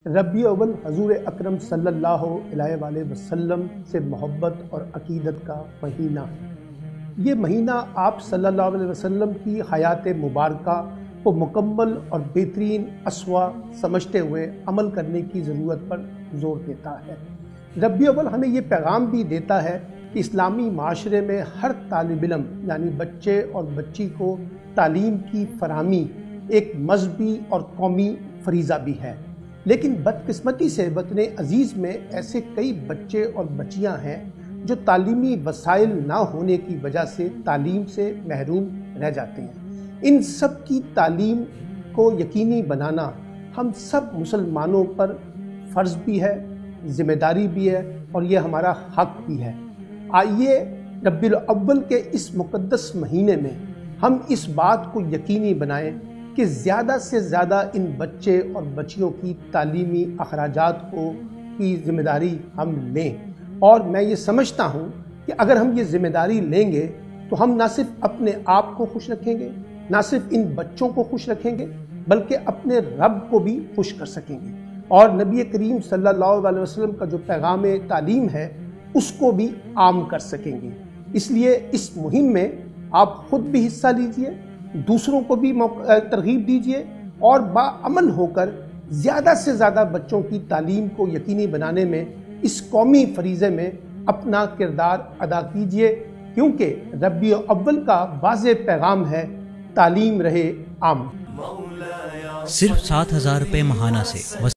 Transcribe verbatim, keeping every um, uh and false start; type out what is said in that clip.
ربیع اول حضور اکرم صلی اللہ علیہ وآلہ وسلم سے محبت اور عقیدت کا مہینہ ہے۔ یہ مہینہ آپ صلی اللہ علیہ وسلم کی حیات مبارکہ کو مکمل اور بہترین اسوہ سمجھتے ہوئے عمل کرنے کی ضرورت پر زور دیتا ہے۔ ربیع اول ہمیں یہ پیغام بھی دیتا ہے کہ اسلامی معاشرے میں ہر طالب علم یعنی بچے اور بچی کو تعلیم کی فراہمی ایک مذہبی اور قومی فریضہ بھی ہے، لیکن بدقسمتی سے وطن عزیز میں ایسے کئی بچے اور بچیاں ہیں جو تعلیمی وسائل نہ ہونے کی وجہ سے تعلیم سے محروم رہ جاتے ہیں۔ ان سب کی تعلیم کو یقینی بنانا ہم سب مسلمانوں پر فرض بھی ہے، ذمہ داری بھی ہے اور یہ ہمارا حق بھی ہے۔ آئیے ربیع الاول کے اس مقدس مہینے میں ہم اس بات کو یقینی بنائیں کہ زیادہ سے زیادہ ان بچے اور بچیوں کی تعلیمی اخراجات کو کی ذمہ داری ہم لیں، اور میں یہ سمجھتا ہوں کہ اگر ہم یہ ذمہ داری لیں گے تو ہم نہ صرف اپنے آپ کو خوش رکھیں گے، نہ صرف ان بچوں کو خوش رکھیں گے، بلکہ اپنے رب کو بھی خوش کر سکیں گے، اور نبی کریم صلی اللہ علیہ وسلم کا جو پیغام تعلیم ہے اس کو بھی عام کر سکیں گے۔ اس لیے اس مہم میں آپ خود بھی حصہ لیجئے، دوسروں کو بھی ترغیب دیجئے، اور باعمل ہو کر زیادہ سے زیادہ بچوں کی تعلیم کو یقینی بنانے میں اس قومی فریضے میں اپنا کردار ادا کیجئے، کیونکہ ربیع اول کا واضح پیغام ہے تعلیم رہے عام۔ صرف سات ہزار روپے ماہانہ سے